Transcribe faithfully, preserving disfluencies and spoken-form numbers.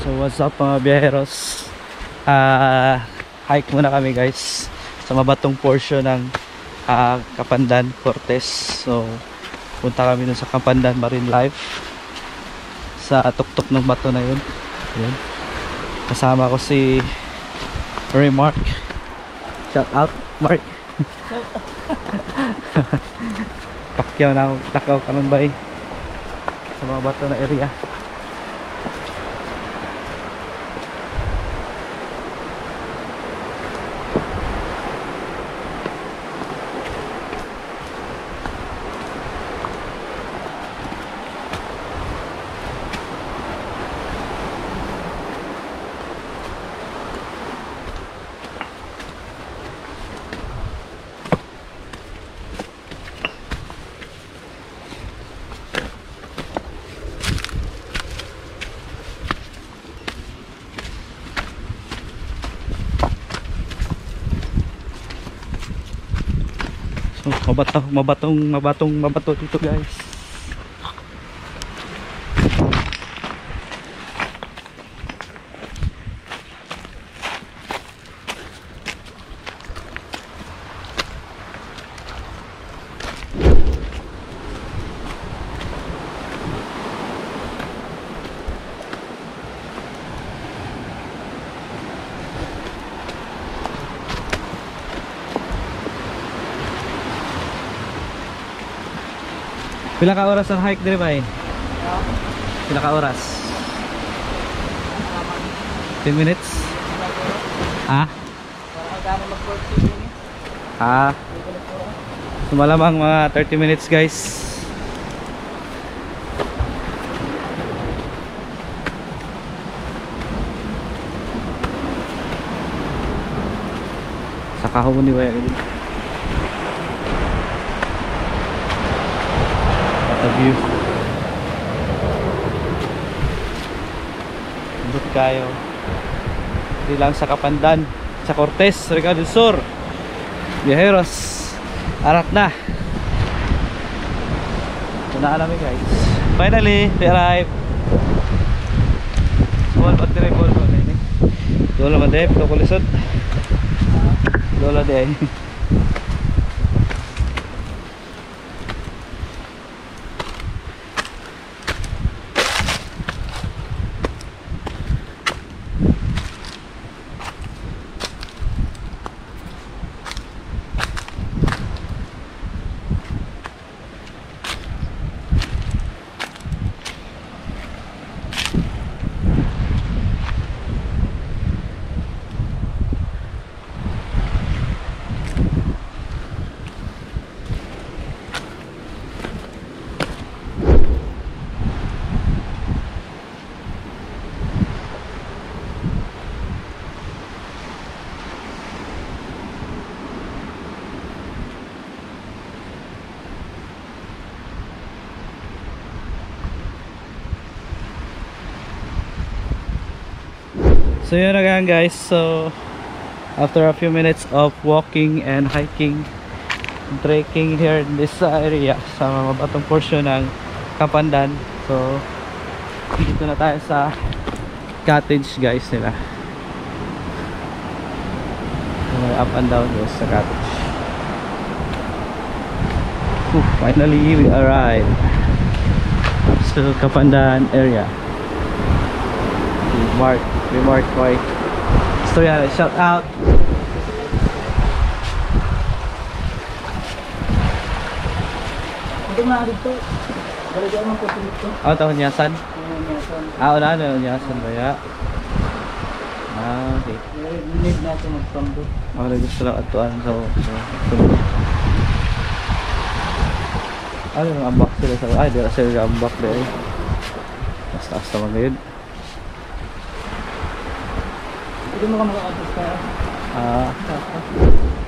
So what's up mga biyaheros, uh, hike muna kami guys sa mabatong portion ng uh, Kapandan, Cortez. So punta kami dun sa Kapandan Marine Life sa tuktok ng bato na yun. Yun. Kasama ko si Mark. Shout out Mark. Pakyaw na ako, takaw ka ng bay sa mga bato na area. So, mabato, mabatong, mabatong, mabato dito guys. Pila ka oras ang hike dire ba eh? Pila ka oras? ten minutes? Ah? Ah? So malamang mga thirty minutes guys. Sa kahon ni Waya view. Bundot kayo. Hindi lang sa Kapandan, sa Cortez, Surigao del Sur. Biyaheros, arat na. Ito na namin guys. Finally, we arrive. Small but terrible ko na ini. Dola man deh, pito kulisod. Dola deh. So yun na nga guys, so after a few minutes of walking and hiking and trekking here in this area sa mabatong portion ng Kapandan, so dito na tayo sa cottage guys nila. So, may up and down guys sa cottage. Ooh, finally we arrived so Kapandan area. Mark Remark Koy. So yeah, shout out. Ito na dito. Balagyan mo po dito. Oh, tahon Yasan. Yasan. Ah, wala na Yasan ba ya? Ah, okay. Need natin magpambo. Ako na gusto lang atuan so. so ano yung ambak sila sa ay, dila sila ambak dahil. Basta basta magayod. Hindi mo ka makakapos ka. Ah,